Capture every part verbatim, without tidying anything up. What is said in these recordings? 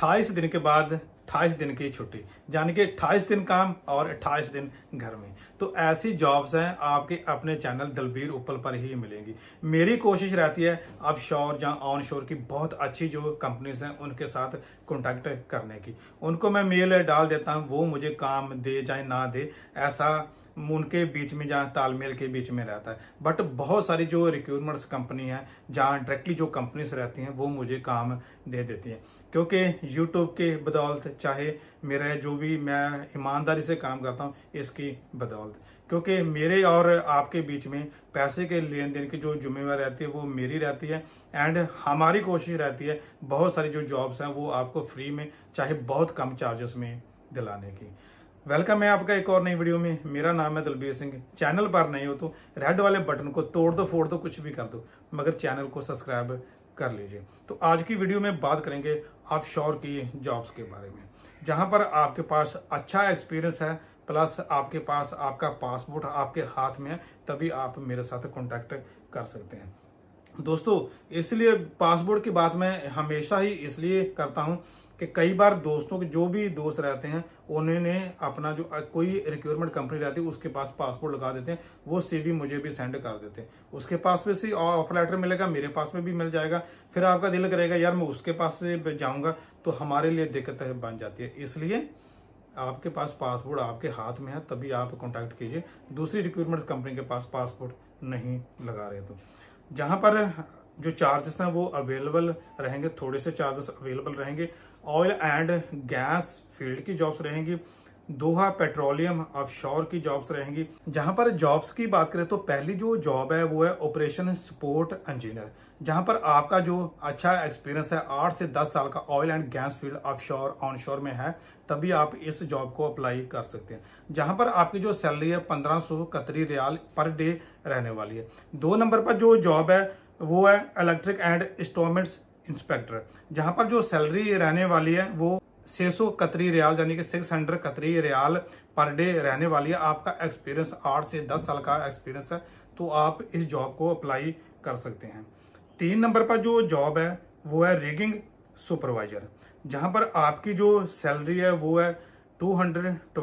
अट्ठाईस दिन के बाद अट्ठाईस दिन की छुट्टी, यानी कि अट्ठाईस दिन काम और अट्ठाईस दिन घर में। तो ऐसी जॉब्स हैं आपके अपने चैनल दलबीर उपल पर ही मिलेंगी। मेरी कोशिश रहती है ऑफ शोर या ऑन शोर की बहुत अच्छी जो कंपनीज हैं उनके साथ कॉन्टैक्ट करने की। उनको मैं मेल डाल देता हूं, वो मुझे काम दे चाहे ना दे, ऐसा उनके बीच में जहाँ तालमेल के बीच में रहता है। बट बहुत सारी जो रिक्रूटमेंट्स कंपनी है जहाँ डायरेक्टली जो कंपनीज रहती हैं वो मुझे काम दे देती हैं, क्योंकि यूट्यूब के बदौलत, चाहे मेरे जो भी मैं ईमानदारी से काम करता हूँ इसकी बदौलत, क्योंकि मेरे और आपके बीच में पैसे के लेन देन की जो जिम्मेवारी रहती है वो मेरी रहती है। एंड हमारी कोशिश रहती है बहुत सारी जो जॉब्स हैं वो आपको फ्री में चाहे बहुत कम चार्जेस में दिलाने की। वेलकम है आपका एक और नई वीडियो में। मेरा नाम है दलबीर सिंह। चैनल पर नहीं हो तो रेड वाले बटन को तोड़ दो, फोड़ दो, कुछ भी कर दो, मगर चैनल को सब्सक्राइब कर लीजिए। तो आज की वीडियो में बात करेंगे ऑफशोर की जॉब्स के बारे में, जहां पर आपके पास अच्छा एक्सपीरियंस है प्लस आपके पास आपका पासपोर्ट आपके हाथ में है, तभी आप मेरे साथ कॉन्टैक्ट कर सकते हैं। दोस्तों, इसलिए पासपोर्ट की बात मैं हमेशा ही इसलिए करता हूं कि कई बार दोस्तों के जो भी दोस्त रहते हैं उन्होंने अपना जो कोई रिक्रूटमेंट कंपनी रहती है उसके पास पासपोर्ट लगा देते हैं, वो सीवी मुझे भी सेंड कर देते हैं। उसके पास में से ऑफर लेटर मिलेगा, मेरे पास में भी मिल जाएगा। फिर आपका दिल करेगा यार मैं उसके पास से जाऊंगा, तो हमारे लिए दिक्कत बन जाती है। इसलिए आपके पास पासपोर्ट आपके हाथ में है तभी आप कॉन्टैक्ट कीजिए। दूसरी रिक्रूटमेंट कंपनी के पास पासपोर्ट नहीं लगा रहे तो जहां पर जो चार्जेस हैं वो अवेलेबल रहेंगे, थोड़े से चार्जेस अवेलेबल रहेंगे। ऑयल एंड गैस फील्ड की जॉब्स रहेंगी, दोहा पेट्रोलियम ऑफशोर की जॉब्स रहेंगी। जहां पर जॉब्स की बात करें तो पहली जो जॉब है वो है ऑपरेशन सपोर्ट इंजीनियर, जहां पर आपका जो अच्छा एक्सपीरियंस है आठ से दस साल का oil and gas field offshore onshore में है, तभी आप इस जॉब को अप्लाई कर सकते हैं। जहां पर आपकी जो सैलरी है पंद्रह सौ कतरी रियाल पर डे रहने वाली है। दो नंबर पर जो जॉब है वो है इलेक्ट्रिक एंड इंस्ट्रूमेंट्स इंस्पेक्टर, जहां पर जो सैलरी रहने वाली है वो छह सौ कतरी रियाल यानी कि छह सौ कतरी रियाल पर डे रहने वाली है। आपका एक्सपीरियंस आठ से दस साल का एक्सपीरियंस है तो आप इस जॉब को अप्लाई कर सकते हैं। तीन नंबर पर जो जॉब है वो है रिगिंग सुपरवाइजर, जहां पर आपकी जो सैलरी है वो है दो सौ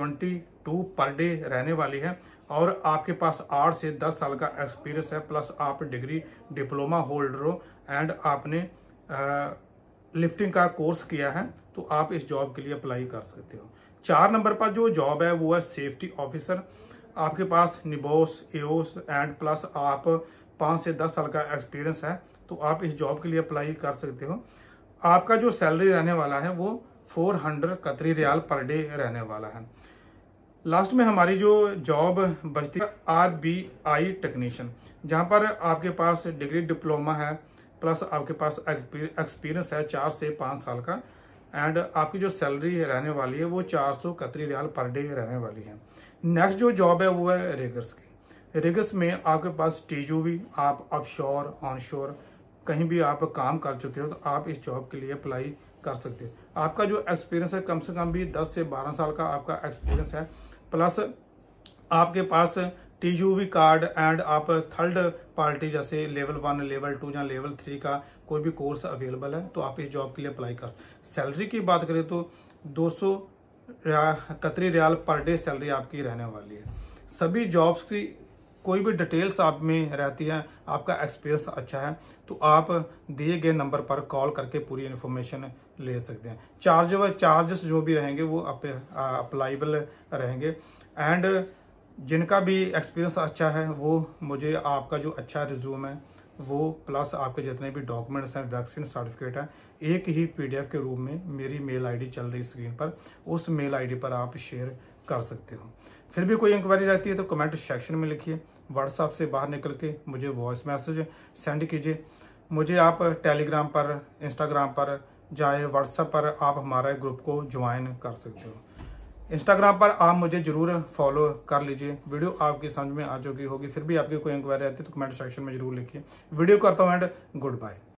बाईस पर डे रहने वाली है और आपके पास आठ से दस साल का एक्सपीरियंस है प्लस आप डिग्री डिप्लोमा होल्डर हो एंड आपने आ, लिफ्टिंग का कोर्स किया है, तो आप इस जॉब के लिए अप्लाई कर सकते हो। चार नंबर पर जो जॉब है वो है सेफ्टी ऑफिसर। आपके पास निबोस एओस एंड प्लस आप पाँच से दस साल का एक्सपीरियंस है तो आप इस जॉब के लिए अप्लाई कर सकते हो। आपका जो सैलरी रहने वाला है वो चार सौ कतरी रियाल पर डे रहने वाला है। लास्ट में हमारी जो जॉब बचती है आर बी आई टेक्नीशियन, जहां पर आपके पास डिग्री डिप्लोमा है प्लस आपके पास एक्सपीरियंस है चार से पाँच साल का एंड आपकी जो सैलरी रहने वाली है वो चार सौ कतरी रियाल पर डे रहने वाली है। नेक्स्ट जो जॉब है वो है रिगर्स की। रिगर्स में आपके पास टीजूवी, आप ऑफशोर ऑनशोर कहीं भी आप काम कर चुके हो तो आप इस जॉब के लिए अप्लाई कर सकते हो। आपका जो एक्सपीरियंस है कम से कम भी दस से बारह साल का आपका एक्सपीरियंस है प्लस आपके पास टीजूवी कार्ड एंड आप थर्ड पार्टी जैसे लेवल वन लेवल टू या लेवल थ्री का कोई भी कोर्स अवेलेबल है तो आप इस जॉब के लिए अप्लाई कर। सैलरी की बात करें तो दो सौ कतरी रियाल पर डे सैलरी आपकी रहने वाली है। सभी जॉब्स की कोई भी डिटेल्स आप में रहती है, आपका एक्सपीरियंस अच्छा है तो आप दिए गए नंबर पर कॉल करके पूरी इन्फॉर्मेशन ले सकते हैं। चार्ज चार्जेस जो भी रहेंगे वो अप्लाइबल रहेंगे एंड जिनका भी एक्सपीरियंस अच्छा है वो मुझे आपका जो अच्छा रिज्यूम है वो प्लस आपके जितने भी डॉक्यूमेंट्स हैं, वैक्सीन सर्टिफिकेट है, एक ही पीडीएफ के रूप में मेरी मेल आईडी चल रही स्क्रीन पर, उस मेल आईडी पर आप शेयर कर सकते हो। फिर भी कोई इंक्वायरी रहती है तो कमेंट सेक्शन में लिखिए। व्हाट्सएप से बाहर निकल के मुझे वॉइस मैसेज सेंड कीजिए। मुझे आप टेलीग्राम पर, इंस्टाग्राम पर, चाहे व्हाट्सएप पर आप हमारे ग्रुप को ज्वाइन कर सकते हो। इंस्टाग्राम पर आप मुझे जरूर फॉलो कर लीजिए। वीडियो आपकी समझ में आ चुकी होगी। फिर भी आपकी कोई इंक्वायरी आती है तो कमेंट सेक्शन में जरूर लिखिए। वीडियो करता हूँ एंड गुड बाय।